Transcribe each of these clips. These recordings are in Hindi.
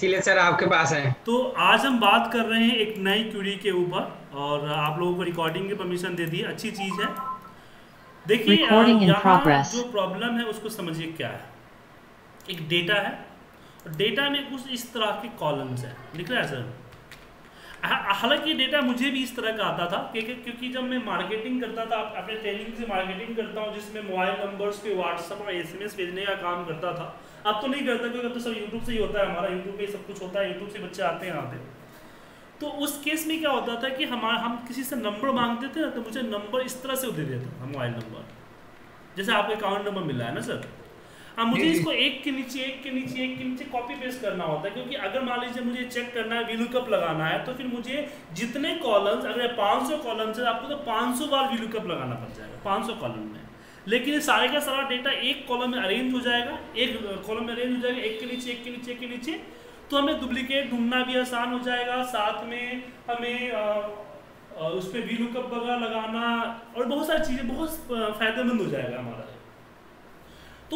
इसीलिए सर आपके पास है। तो आज हम बात कर रहे हैं एक नई क्यूरी के ऊपर, और आप लोगों को रिकॉर्डिंग की परमिशन दे दी, अच्छी चीज़ है। देखिए Recording in यहाँ progress. जो प्रॉब्लम है उसको समझिए क्या है। एक डेटा है, और डेटा में कुछ इस तरह के कॉलम्स हैं, लिख रहा है सर। हालांकि डेटा मुझे भी इस तरह का आता था, क्योंकि जब मैं मार्केटिंग करता था, अपने ट्रेनिंग से मार्केटिंग करता हूँ जिसमें मोबाइल नंबर्स पे व्हाट्सएप और एसएमएस भेजने का काम करता था। अब तो नहीं करता, क्योंकि अब तो सब यूट्यूब से ही होता है, हमारा यूट्यूब पे सब कुछ होता है, यूट्यूब से बच्चे आते हैं यहाँ पे। तो उस केस में क्या होता था कि हम किसी से नंबर मांगते थे ना, तो मुझे नंबर इस तरह से वो दे देता था, मोबाइल नंबर, जैसे आपको अकाउंट नंबर मिला है ना सर। अब मुझे जी जी इसको एक के नीचे एक के नीचे एक के नीचे कॉपी पेस्ट करना होता है, क्योंकि अगर मान लीजिए मुझे चेक करना है, वीलुकअप लगाना है, तो फिर मुझे जितने कॉलम्स, अगर 500 कॉलम्स है, आपको तो 500 बार वीलुकअप लगाना पड़ जाएगा 500 कॉलम में। लेकिन ये सारे का सारा डेटा एक कॉलम में अरेंज हो जाएगा, एक कॉलम में अरेंज हो जाएगा, एक के नीचे एक के नीचे एक के नीचे। तो हमें डुप्लीकेट ढूंढना भी आसान हो जाएगा, साथ में हमें उस पर वीलुकअप वगैरह लगाना और बहुत सारी चीज़ें, बहुत फायदेमंद हो जाएगा हमारा। तो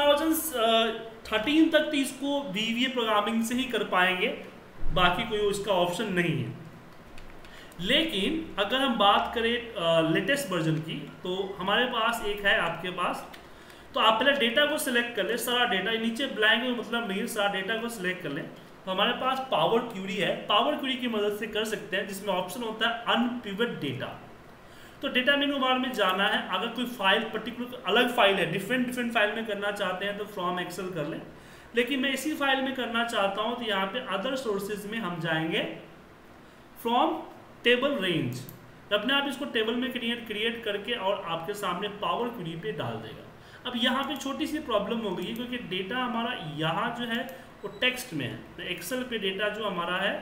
2013 तक तो इसको VBA प्रोग्रामिंग से ही कर पाएंगे, बाकी कोई उसका ऑप्शन नहीं है। लेकिन अगर हम बात करें लेटेस्ट वर्जन की, तो हमारे पास एक है, आपके पास। तो आप पहले डेटा को सिलेक्ट कर ले, सारा डेटा, नीचे ब्लैंक में मतलब नहीं है, सारा डेटा को सिलेक्ट कर ले। तो हमारे पास पावर क्यूरी है, पावर क्यूरी की मदद से कर सकते हैं, जिसमें ऑप्शन होता है अनपिवट डेटा। तो डेटा मेनू बार में जाना है, अगर कोई फाइल पर्टिकुलर अलग फाइल है, डिफरेंट फाइल में करना चाहते हैं तो फ्रॉम एक्सेल कर लें। लेकिन मैं इसी फाइल में करना चाहता हूं, तो यहाँ पे अदर सोर्सेज में हम जाएंगे, फ्रॉम टेबल रेंज। अपने आप इसको टेबल में क्रिएट करके और आपके सामने पावर क्वेरी पे डाल देगा। अब यहाँ पे छोटी सी प्रॉब्लम हो गई है, क्योंकि डेटा हमारा यहाँ जो है वो टेक्स्ट में है। तो एक्सेल पे डेटा जो हमारा है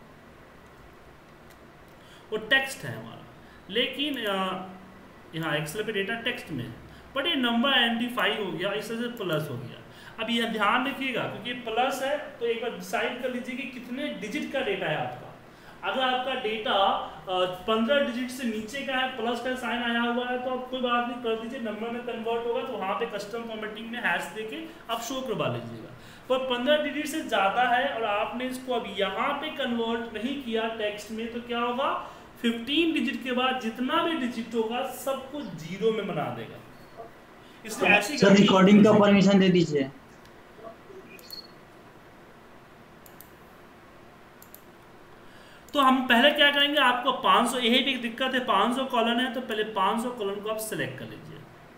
वो टेक्स्ट है हमारा, लेकिन यहाँ एक्सेल पे डेटा टेक्स्ट में है, बट ये नंबर आइडेंटिफाई हो गया, इस तरह से प्लस हो गया। अब यह ध्यान रखिएगा, क्योंकि प्लस है तो एक बार डिसाइड कर लीजिए कि कितने डिजिट का डेटा है आपका। अगर आपका डेटा 15 डिजिट से नीचे का है, प्लस का साइन आया हुआ है, तो आप कोई बात नहीं, कर दीजिए, नंबर में कन्वर्ट होगा, तो वहाँ पे कस्टम फॉर्मेटिंग में हैश देके आप शो करवा लीजिएगा। पर 15 डिजिट से ज़्यादा है और आपने इसको अब यहाँ पे कन्वर्ट नहीं किया टेक्स्ट में, तो क्या होगा, 15 डिजिट के बाद जितना भी डिजिट होगा सबको जीरो में बना देगा। इसलिए ऐसी सर रिकॉर्डिंग का परमिशन दे दीजिए। तो हम पहले क्या करेंगे, आपको 500, यही भी एक दिक्कत है, 500 कॉलम है, तो पहले 500 कॉलम को आप सिलेक्ट कर लीजिए।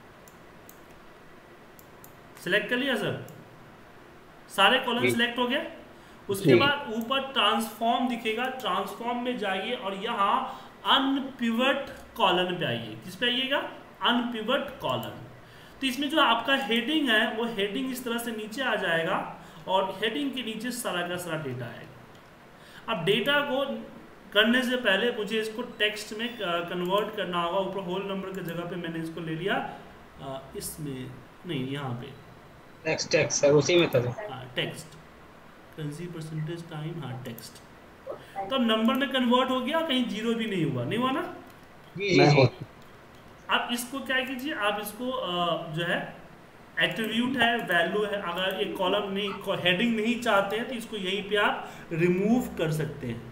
सिलेक्ट कर लिया सर, सारे कॉलम सिलेक्ट हो गए। उसके बाद ऊपर ट्रांसफॉर्म दिखेगा, ट्रांसफॉर्म में जाइए और यहाँ अनपिवट कॉलम पे आइए। किस पे आइएगा, अनपिवट कॉलम। तो इसमें जो आपका हेडिंग है वो हेडिंग इस तरह से नीचे आ जाएगा, और हेडिंग के नीचे सारा का सारा डेटा आएगा। अब डेटा को करने से पहले मुझे इसको टेक्स्ट में कन्वर्ट करना होगा। ऊपर होल नंबर की जगह पे मैंने इसको ले लिया, इसमें नहीं, यहाँ पे टेक्स्ट सर, उसी में था टेक्स्ट, कंसी परसेंटेज टाइम, हाँ टेक्स्ट। तो नंबर में कन्वर्ट हो गया, कहीं जीरो भी नहीं हुआ, नहीं हुआ ना। जी जी जी। आप इसको क्या कीजिए, आप इसको जो है एट्रीब्यूट है, वैल्यू है, अगर एक कॉलम नहीं, हेडिंग नहीं चाहते हैं, तो इसको यहीं पे आप रिमूव कर सकते हैं।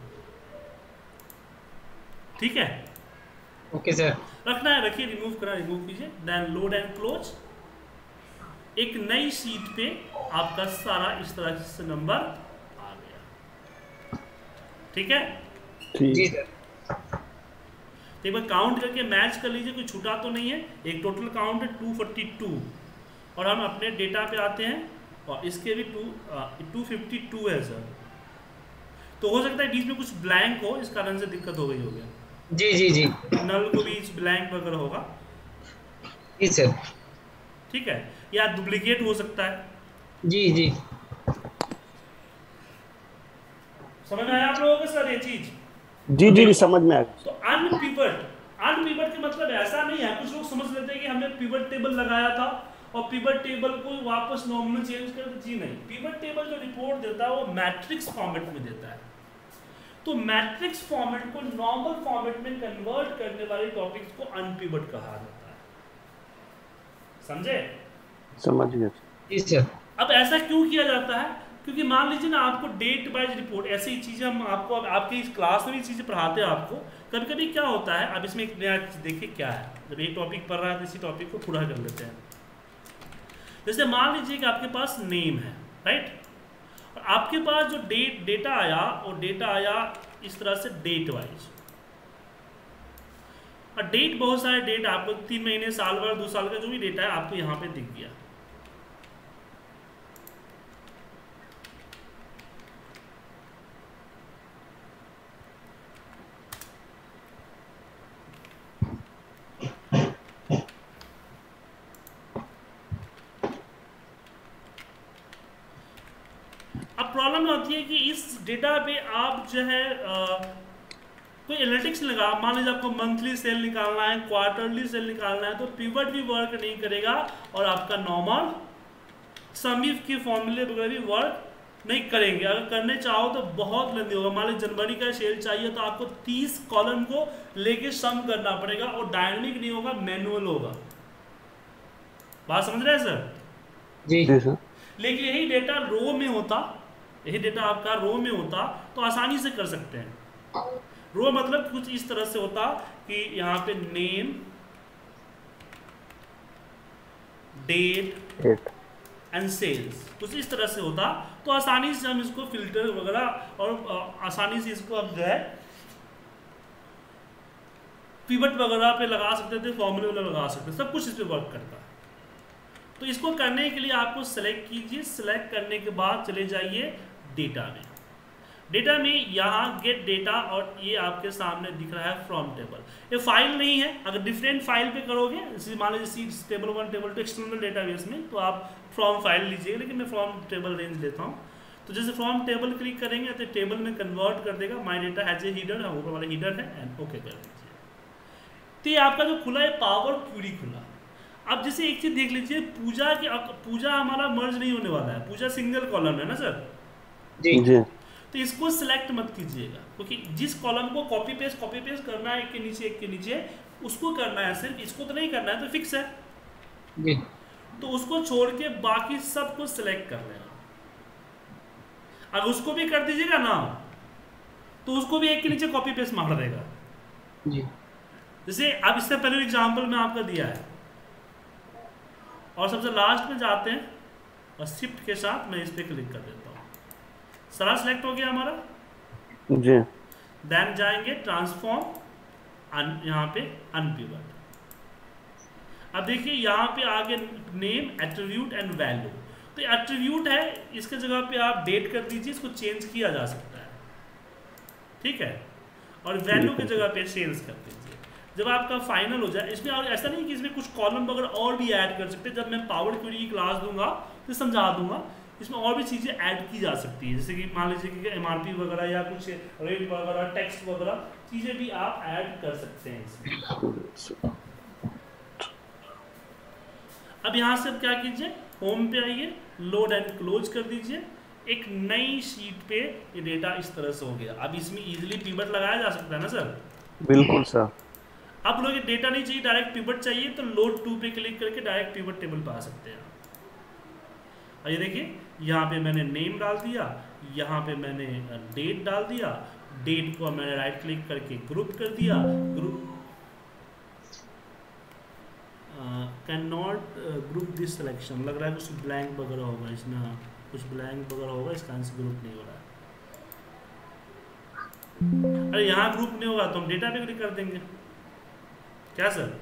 ठीक है, ओके सर। रखना है रखिए, रिमूव करना रिमूव कीजिए, देन लोड एंड क्लोज। एक नई शीट पे आपका सारा इस तरह से नंबर आ गया। ठीक है, जी सर। तो एक बार काउंट करके मैच कर लीजिए, कोई छूटा तो नहीं है। एक टोटल काउंट है 242, और हम अपने डेटा पे आते हैं, और इसके भी 252 है सर। तो हो सकता है बीच में कुछ ब्लैंक हो, इस कारण से दिक्कत हो गई होगी। जी जी जी। नल को बीच ब्लैंक वगैरह होगा। जी सर। ठीक है, या डुप्लीकेट हो सकता है। जी जी। समझ में आया आप लोगों को सर ये चीज? जी जी समझ में आया। तो अनपिवट का मतलब ऐसा नहीं है, कुछ लोग समझ लेते हैं कि हमने पिवट टेबल लगाया था और पिवट टेबल को वापस नॉर्मल चेंज कर दे। जी नहीं, पिवट टेबल जो रिपोर्ट देता है वो मैट्रिक्स फॉर्मेट में देता है। तो मैट्रिक्स फॉर्मेट को नॉर्मल फॉर्मेट में कन्वर्ट करने वाले टॉपिक्स को अनपिवट कहा जाता है। समझे? समझ गया। जी सर। अब ऐसा क्यों किया जाता है? क्योंकि मान लीजिए ना आपको डेट वाइज रिपोर्ट ऐसी चीज़ें हम आपको आपके इस क्लास में भी चीज़ें पढ़ाते हैं आपको। कभी कभी क्या होता है, अब इसमें एक नया देखिए क्या है, जब एक टॉपिक पढ़ रहा है तो इसी टॉपिक को पूरा कर लेते हैं। जैसे मान लीजिए कि आपके पास नेम है, राइट, और आपके पास जो डेटा आया और डेटा आया इस तरह से डेट वाइज, और डेट बहुत सारे डेट आपको 3 महीने, साल भर, 2 साल का जो भी डेटा है आपको यहाँ पे दिख गया। अब प्रॉब्लम होती है कि इस डेटा पे आप जो है कोई एनालिटिक्स लगा, मान लीजिए आपको मंथली सेल निकालना है, क्वार्टरली सेल निकालना है, तो पिवट भी वर्क नहीं करेगा और आपका नॉर्मल सम इफ के फॉर्मूले वगैरह भी वर्क नहीं करेंगे। अगर करने चाहो तो बहुत लेंदी होगा। मान लीजिए जनवरी का सेल चाहिए तो आपको 30 कॉलम को लेके सम करना पड़ेगा और डायनामिक नहीं होगा, मैनुअल होगा। बात समझ रहे हैं सर? जी सर। लेकिन यही डेटा रो में होता, यही डेटा आपका रो में होता तो आसानी से कर सकते हैं। रो मतलब कुछ इस तरह से होता कि यहाँ पे नेम, डेट एंड सेल्स, कुछ इस तरह से होता तो आसानी से हम इसको फिल्टर वगैरह और आसानी से इसको हम जो है पिवट वगैरह पे लगा सकते थे, फॉर्मूले वगैरह लगा सकते थे, सब कुछ इस पे वर्क करता है। तो इसको करने के लिए आपको सेलेक्ट कीजिए, सेलेक्ट करने के बाद चले जाइए डेटा में। डेटा में यहाँ गेट डेटा और ये आपके सामने दिख रहा है फ्रॉम टेबल। ये फाइल नहीं है, अगर डिफरेंट फाइल पे करोगे, जैसे मान लीजिए sheets table 1 table 2 external database में, तो आप फ्रॉम फाइल लीजिएगा, लेकिन मैं फ्रॉम टेबल रेंज लेता हूँ। तो जैसे फ्रॉम टेबल क्लिक करेंगे तो टेबल में कन्वर्ट कर देगा, my data has a header, ऊपर वाला हीडर है, एंड ओके कर दीजिए। तो ये आपका जो खुला है पावर क्वेरी खुला। अब जैसे एक चीज देख लीजिए, पूजा हमारा मर्ज नहीं होने वाला है, पूजा सिंगल कॉलम है ना सर जी। तो इसको सिलेक्ट मत कीजिएगा, क्योंकि जिस कॉलम को कॉपी पेस्ट करना है एक के नीचे उसको करना है, सिर्फ इसको तो नहीं करना है, तो फिक्स है जी। तो उसको छोड़ के बाकी सब को सिलेक्ट कर लेना। अगर उसको भी कर दीजिएगा ना तो उसको भी एक के नीचे कॉपी पेस्ट मार देगा जी। जैसे अब इससे पहले एग्जाम्पल में आपका दिया है, और सबसे लास्ट में जाते हैं और शिफ्ट के साथ मैं इस पर क्लिक कर देता हूँ, सारा सिलेक्ट हो गया हमारा जी। देन जाएंगे ट्रांसफॉर्म, यहाँ पे अनपिवट। अब देखिए यहाँ पे आगे नेम, एट्रीब्यूट एंड वैल्यू। तो एट्रीब्यूट है, इसके जगह पे आप डेट कर दीजिए, इसको चेंज किया जा सकता है, ठीक है, और वैल्यू की जगह पे सेल्स कर दीजिए। जब आपका फाइनल हो जाए, इसमें और ऐसा नहीं कि इसमें कुछ कॉलम वगैरह और भी ऐड कर सकते हैं, जब मैं पावर क्वेरी की क्लास दूंगा तो समझा दूंगा, इसमें और भी चीज़ें ऐड की जा सकती है, जैसे कि मान लीजिए कि एमआरपी वगैरह या कुछ रेट वगैरह, टेक्स्ट वगैरह चीज़ें भी आप ऐड कर सकते हैं इसमें। अब यहाँ से क्या कीजिए, होम पे आइए, लोड एंड क्लोज कर दीजिए, एक नई शीट पे ये डेटा इस तरह से हो गया। अब इसमें इजीली पिवट लगाया जा सकता है ना सर? बिल्कुल सर। आप लोग ये डेटा नहीं चाहिए, डायरेक्ट पिवट चाहिए, तो लोड 2 पे क्लिक करके डायरेक्ट पिवट टेबल पे आ सकते हैं। और ये देखिए यहाँ पे मैंने नेम डाल दिया, यहाँ पे मैंने डेट डाल दिया, डेट को मैंने राइट क्लिक करके ग्रुप कर दिया, group can not group this selection, लग रहा है कुछ ब्लैंक वगैरह होगा इसमें, कुछ ब्लैंक वगैरह होगा, इसका आंसर ग्रुप नहीं हो रहा है। अरे यहाँ ग्रुप नहीं होगा तो हम डेटा पे क्लिक कर देंगे, क्या सर?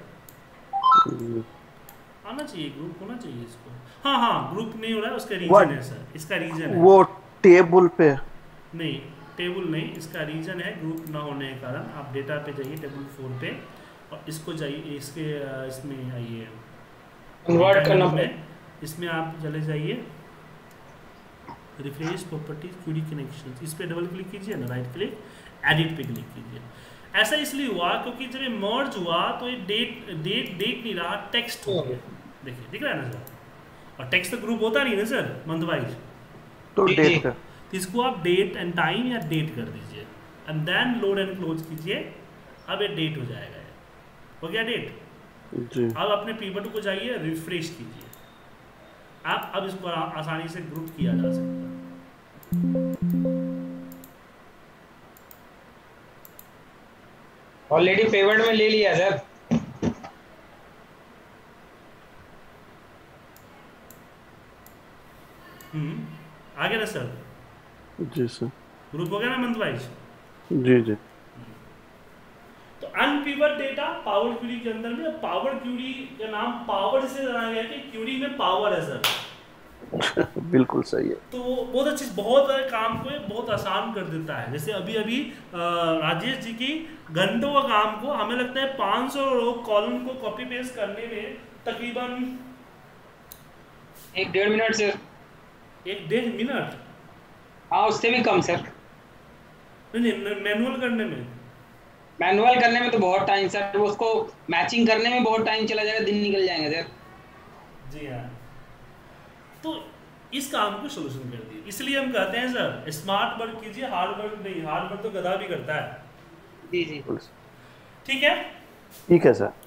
आना चाहिए, ग्रुप होना चाहिए इसको। हाँ ग्रुप नहीं हो रहा है, उसका रीजन है सर, इसका रीजन है वो टेबल पे नहीं, टेबल नहीं, इसका रीजन है ग्रुप ना होने के कारण। आप डेटा पे जाइए टेबल 4 पे और इसको जाइए, इसके इसमें आइए कन्वर्ट करना में, इसमें आप चले जाइए रिफ्रेश प्रॉपर्टीज क्वेरी कनेक्शन, इस पे डबल क्लिक कीजिए ना, राइट क्लिक, एडिट पे क्लिक कीजिए। ऐसा इसलिए हुआ क्योंकि जब ये मर्ज हुआ तो ये डेट नहीं रहा, टेक्स्ट हो गया। देखिए दिख रहा है ना सर, और टेक्स्ट तो ग्रुप होता नहीं ना सर मंथ वाइज, तो डेट का इसको आप डेट एंड टाइम या डेट कर दीजिए, and then load and close कीजिए। अब ये डेट हो जाएगा, हो गया डेट जी। अब अपने पिवट को जाइए, रिफ्रेश कीजिए, आप अब इसको आसानी से ग्रुप किया जा सकता है। ऑलरेडी पेवर्ड में ले लिया सर। आगे ना सर, जी सर। ग्रुप हो गया ना मंथ वाइज। जी जी। तो अनपिवट डेटा पावर क्यूरी के अंदर में, पावर क्यूरी का नाम पावर से बनाया गया कि क्यूरी में पावर है सर। बिल्कुल सही है। तो बहुत अच्छी, बहुत सारे काम को बहुत आसान कर देता है। जैसे अभी अभी राजेश जी की घंटों का काम को हमें लगता है 500 रो कॉलम को कॉपी पेस्ट करने में तकरीबन 1-1.5 मिनट सर। 1-1.5 मिनट? हाँ उससे भी कम सर। नहीं, मैनुअल करने में, मैनुअल करने में तो बहुत टाइम सर, उसको मैचिंग करने में बहुत टाइम चला जाएगा, दिन निकल जाएंगे सर। जी हाँ। तो इस काम को सोल्यूशन कर दिए, इसलिए हम कहते हैं सर स्मार्ट वर्क कीजिए, हार्ड वर्क नहीं। हार्ड वर्क तो गधा भी करता है। जी जी। ठीक है। ठीक है सर।